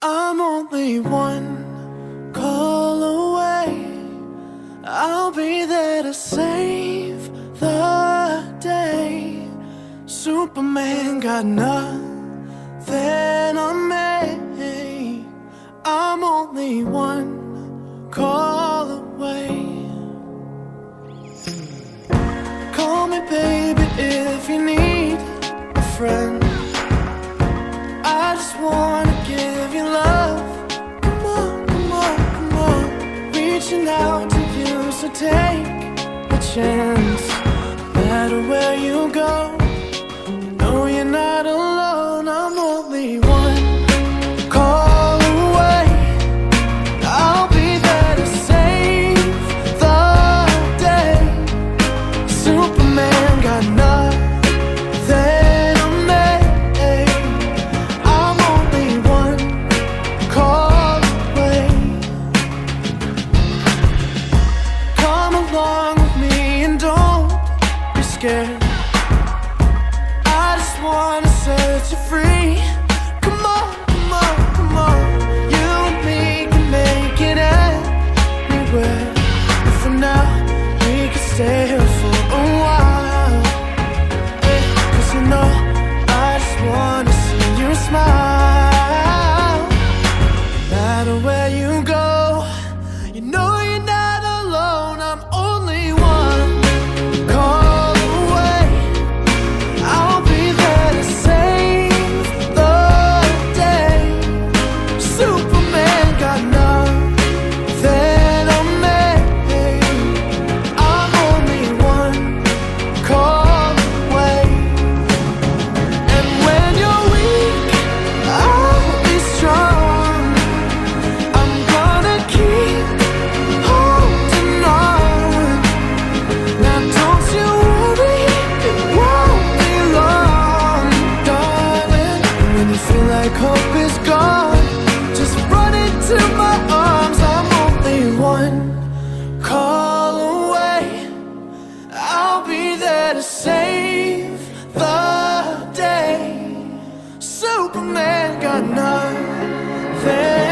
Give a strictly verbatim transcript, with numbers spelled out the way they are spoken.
I'm only one call away. I'll be there to save the day. Superman got nothing on me. I'm only one call away. Call me baby if you need a friend. I just wanna give you love. Come on, come on, come on. Reaching out to you, so take a chance. No matter where you go, you know you're not alone. I'm only one call away. I'll be there to save the day. Superman got nothing. I just wanna set you free. Come on, come on, come on. You and me can make it anywhere. And for now, we can stay here for a while. Hey, 'cause you know, I just wanna see you smile. No matter where you go, you know you're not alone. I'm only one call away. I'll be there to save the day. Superman got nothing on me. I'm only one call away. And when you're weak, I'll be strong. I'm gonna keep holding on. Now don't you worry, it won't be long, darling. And when you feel like hope is gone, just run into my arms. I'm only one call away. I'll be there to save the day. Superman got nothing